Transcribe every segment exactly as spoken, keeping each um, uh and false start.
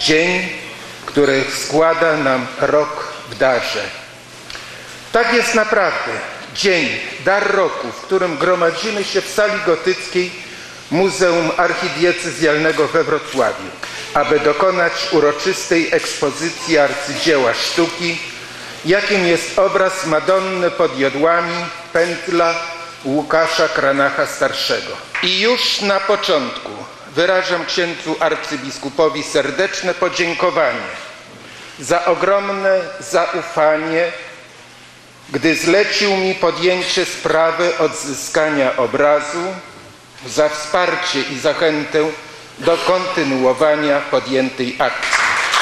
dzień, który składa nam rok w darze. Tak jest naprawdę. Dzień, dar roku, w którym gromadzimy się w sali gotyckiej Muzeum Archidiecezjalnego we Wrocławiu, aby dokonać uroczystej ekspozycji arcydzieła sztuki, jakim jest obraz Madonny pod Jodłami, pętla Łukasza Kranacha Starszego. I już na początku wyrażam księdzu arcybiskupowi serdeczne podziękowanie za ogromne zaufanie, gdy zlecił mi podjęcie sprawy odzyskania obrazu, za wsparcie i zachętę do kontynuowania podjętej akcji.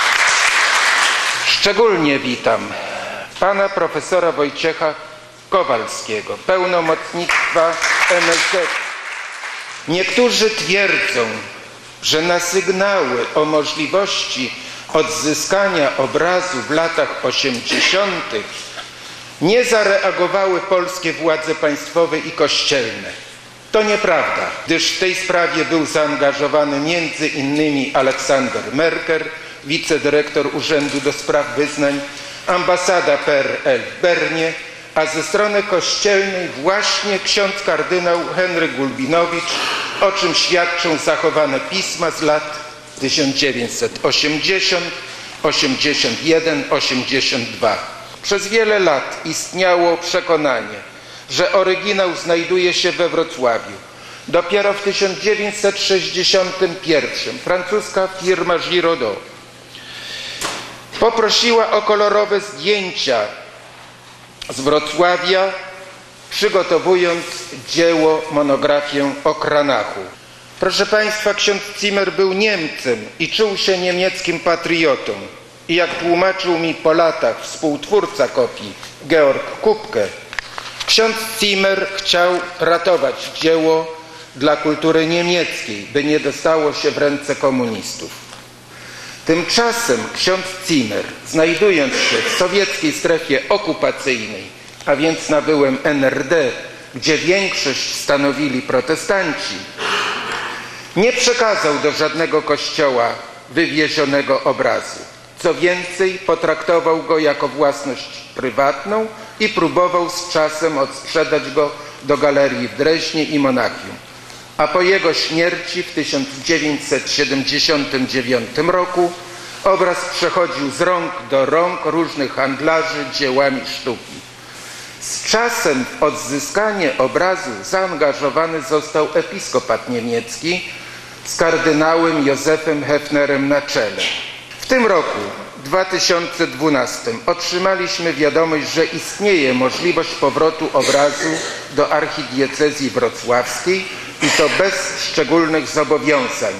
Szczególnie witam pana profesora Wojciecha Kowalskiego, pełnomocnictwa M S Z. Niektórzy twierdzą, że na sygnały o możliwości odzyskania obrazu w latach osiemdziesiątych nie zareagowały polskie władze państwowe i kościelne. To nieprawda, gdyż w tej sprawie był zaangażowany między innymi Aleksander Merker, wicedyrektor Urzędu do Spraw Wyznań, ambasada P R L w Bernie, a ze strony kościelnej właśnie ksiądz kardynał Henryk Gulbinowicz, o czym świadczą zachowane pisma z lat tysiąc dziewięćset osiemdziesiątego, osiemdziesiątego pierwszego, osiemdziesiątego drugiego. Przez wiele lat istniało przekonanie, że oryginał znajduje się we Wrocławiu. Dopiero w tysiąc dziewięćset sześćdziesiątym pierwszym francuska firma Giraudot poprosiła o kolorowe zdjęcia z Wrocławia, przygotowując dzieło, monografię o Kranachu. Proszę Państwa, ksiądz Zimmer był Niemcem i czuł się niemieckim patriotą. I jak tłumaczył mi po latach współtwórca kopii Georg Kupke, ksiądz Zimmer chciał ratować dzieło dla kultury niemieckiej, by nie dostało się w ręce komunistów. Tymczasem ksiądz Zimmer, znajdując się w sowieckiej strefie okupacyjnej, a więc na byłym N R D, gdzie większość stanowili protestanci, nie przekazał do żadnego kościoła wywiezionego obrazu. Co więcej, potraktował go jako własność prywatną i próbował z czasem odsprzedać go do galerii w Dreźnie i Monachium. A po jego śmierci w tysiąc dziewięćset siedemdziesiątym dziewiątym roku obraz przechodził z rąk do rąk różnych handlarzy dziełami sztuki. Z czasem w odzyskanie obrazu zaangażowany został episkopat niemiecki z kardynałem Józefem Hefnerem na czele. W tym roku, dwa tysiące dwunastym, otrzymaliśmy wiadomość, że istnieje możliwość powrotu obrazu do archidiecezji wrocławskiej i to bez szczególnych zobowiązań.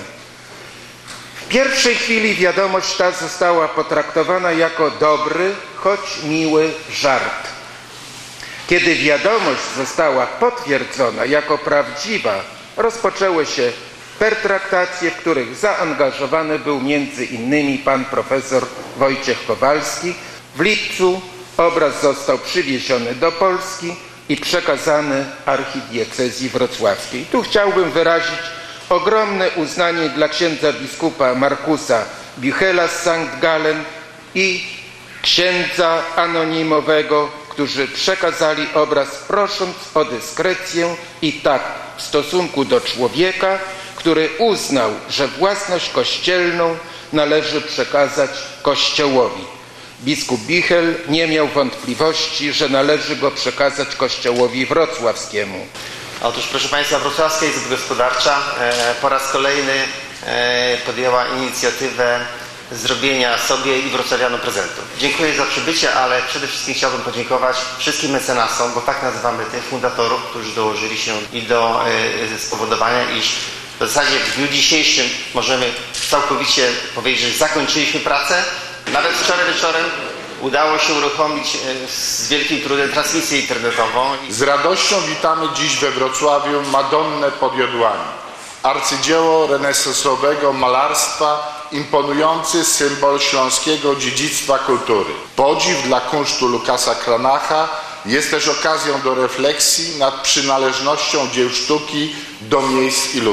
W pierwszej chwili wiadomość ta została potraktowana jako dobry, choć miły żart. Kiedy wiadomość została potwierdzona jako prawdziwa, rozpoczęły się pertraktacje, w których zaangażowany był między innymi pan profesor Wojciech Kowalski. W lipcu obraz został przywieziony do Polski i przekazany archidiecezji wrocławskiej. Tu chciałbym wyrazić ogromne uznanie dla księdza biskupa Markusa Bichela z Sankt Gallen i księdza anonimowego, którzy przekazali obraz, prosząc o dyskrecję i tak w stosunku do człowieka, który uznał, że własność kościelną należy przekazać Kościołowi. Biskup Bichel nie miał wątpliwości, że należy go przekazać Kościołowi wrocławskiemu. Otóż, proszę Państwa, Wrocławska Izba Gospodarcza e, po raz kolejny e, podjęła inicjatywę zrobienia sobie i wrocławianom prezentu. Dziękuję za przybycie, ale przede wszystkim chciałbym podziękować wszystkim mecenasom, bo tak nazywamy tych fundatorów, którzy dołożyli się i do e, spowodowania, iż w zasadzie w dniu dzisiejszym możemy całkowicie powiedzieć, że zakończyliśmy pracę. Nawet wczoraj wieczorem udało się uruchomić z wielkim trudem transmisję internetową. Z radością witamy dziś we Wrocławiu Madonnę pod Jodłami. Arcydzieło renesansowego malarstwa, imponujący symbol śląskiego dziedzictwa kultury. Podziw dla kunsztu Lukasa Kranacha jest też okazją do refleksji nad przynależnością dzieł sztuki do miejsc i ludzi.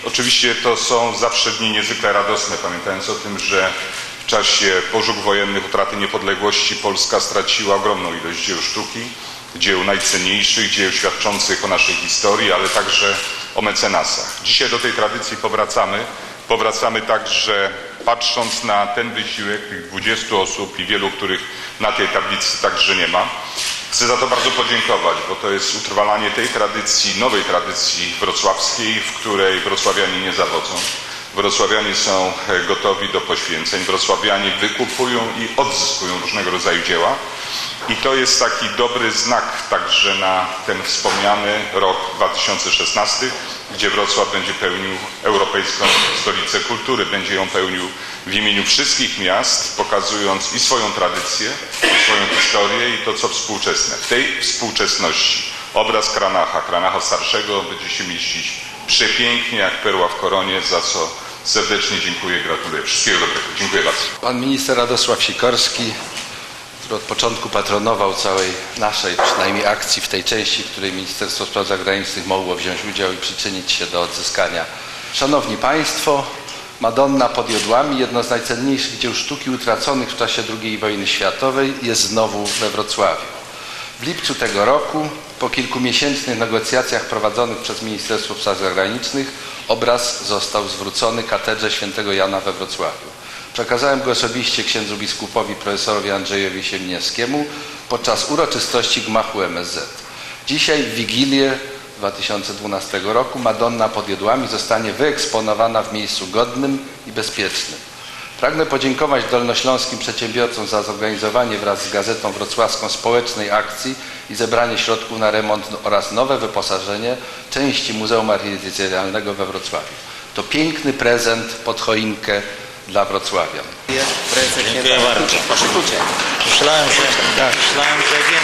Oczywiście to są zawsze dni niezwykle radosne, pamiętając o tym, że w czasie pożóg wojennych, utraty niepodległości Polska straciła ogromną ilość dzieł sztuki, dzieł najcenniejszych, dzieł świadczących o naszej historii, ale także o mecenasach. Dzisiaj do tej tradycji powracamy. Powracamy także patrząc na ten wysiłek tych dwudziestu osób i wielu, których na tej tablicy także nie ma. Chcę za to bardzo podziękować, bo to jest utrwalanie tej tradycji, nowej tradycji wrocławskiej, w której wrocławianie nie zawodzą. Wrocławianie są gotowi do poświęceń, wrocławianie wykupują i odzyskują różnego rodzaju dzieła. I to jest taki dobry znak także na ten wspomniany rok dwa tysiące szesnasty, gdzie Wrocław będzie pełnił Europejską Stolicę Kultury. Będzie ją pełnił w imieniu wszystkich miast, pokazując i swoją tradycję, i swoją historię i to, co współczesne. W tej współczesności obraz Kranacha, Kranacha Starszego będzie się mieścić przepięknie jak perła w koronie, za co serdecznie dziękuję i gratuluję. Wszystkiego dobrego. Dziękuję bardzo. Pan minister Radosław Sikorski, który od początku patronował całej naszej przynajmniej akcji w tej części, w której Ministerstwo Spraw Zagranicznych mogło wziąć udział i przyczynić się do odzyskania. Szanowni Państwo, Madonna pod Jodłami, jedno z najcenniejszych dzieł sztuki utraconych w czasie drugiej wojny światowej, jest znowu we Wrocławiu. W lipcu tego roku, po kilkumiesięcznych negocjacjach prowadzonych przez Ministerstwo Spraw Zagranicznych, obraz został zwrócony Katedrze Świętego Jana we Wrocławiu. Przekazałem go osobiście księdzu biskupowi profesorowi Andrzejowi Siemniewskiemu podczas uroczystości gmachu M S Z. Dzisiaj w Wigilię dwa tysiące dwunastego roku Madonna pod Jodłami zostanie wyeksponowana w miejscu godnym i bezpiecznym. Pragnę podziękować dolnośląskim przedsiębiorcom za zorganizowanie wraz z Gazetą Wrocławską społecznej akcji i zebranie środków na remont oraz nowe wyposażenie części Muzeum Archidiecezjalnego we Wrocławiu. To piękny prezent pod choinkę dla wrocławian. Dziękuję bardzo. Proszę klucze. Myślałem, że, myślałem, że wiem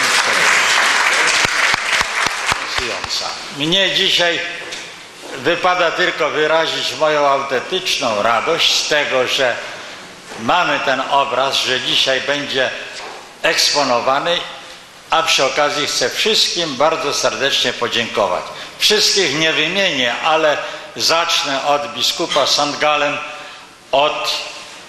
z tego. Mnie dzisiaj wypada tylko wyrazić moją autentyczną radość z tego, że mamy ten obraz, że dzisiaj będzie eksponowany, a przy okazji chcę wszystkim bardzo serdecznie podziękować. Wszystkich nie wymienię, ale zacznę od biskupa Sankt Gallen, od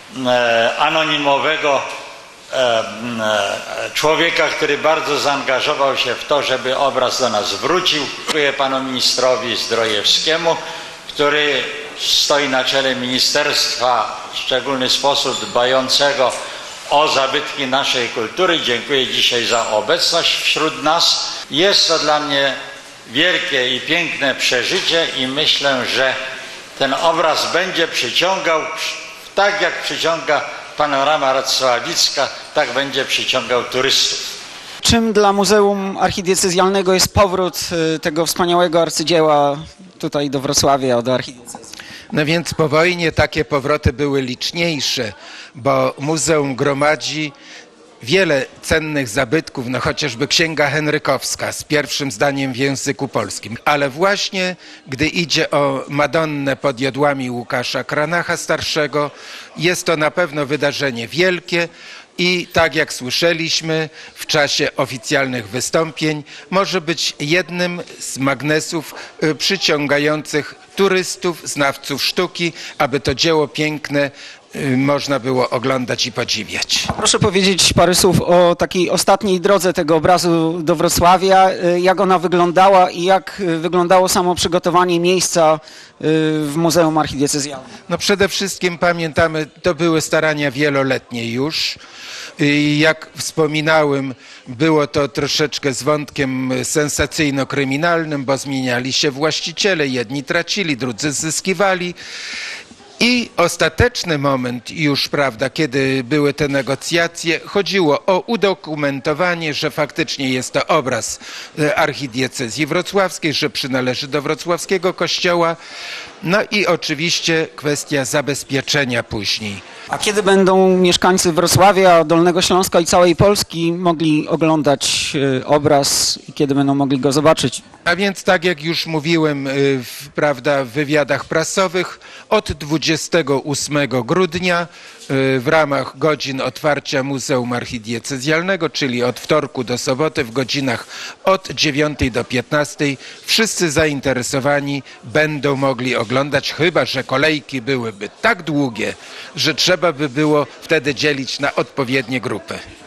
e, anonimowego e, e, człowieka, który bardzo zaangażował się w to, żeby obraz do nas wrócił. Dziękuję panu ministrowi Zdrojewskiemu, który stoi na czele ministerstwa w szczególny sposób dbającego o zabytki naszej kultury. Dziękuję dzisiaj za obecność wśród nas. Jest to dla mnie wielkie i piękne przeżycie i myślę, że ten obraz będzie przyciągał, tak jak przyciąga panorama Racławicka, tak będzie przyciągał turystów. Czym dla Muzeum Archidiecezjalnego jest powrót tego wspaniałego arcydzieła tutaj do Wrocławia, do archidiecezji? No więc po wojnie takie powroty były liczniejsze, bo muzeum gromadzi wiele cennych zabytków, no chociażby Księga Henrykowska z pierwszym zdaniem w języku polskim. Ale właśnie gdy idzie o Madonnę pod Jodłami Łukasza Kranacha Starszego, jest to na pewno wydarzenie wielkie i tak jak słyszeliśmy w czasie oficjalnych wystąpień, może być jednym z magnesów przyciągających turystów, znawców sztuki, aby to dzieło piękne można było oglądać i podziwiać. Proszę powiedzieć parę słów o takiej ostatniej drodze tego obrazu do Wrocławia, jak ona wyglądała i jak wyglądało samo przygotowanie miejsca w Muzeum Archidiecezjalnym. No przede wszystkim pamiętamy, to były starania wieloletnie już. Jak wspominałem, było to troszeczkę z wątkiem sensacyjno-kryminalnym, bo zmieniali się właściciele, jedni tracili, drudzy zyskiwali. I ostateczny moment już, prawda, kiedy były te negocjacje, chodziło o udokumentowanie, że faktycznie jest to obraz archidiecezji wrocławskiej, że przynależy do wrocławskiego kościoła. No i oczywiście kwestia zabezpieczenia później. A kiedy będą mieszkańcy Wrocławia, Dolnego Śląska i całej Polski mogli oglądać obraz i kiedy będą mogli go zobaczyć? A więc tak jak już mówiłem w, prawda, w wywiadach prasowych, od dwudziestego ósmego grudnia w ramach godzin otwarcia Muzeum Archidiecezjalnego, czyli od wtorku do soboty w godzinach od dziewiątej do piętnastej. Wszyscy zainteresowani będą mogli oglądać, chyba że kolejki byłyby tak długie, że trzeba by było wtedy dzielić na odpowiednie grupy.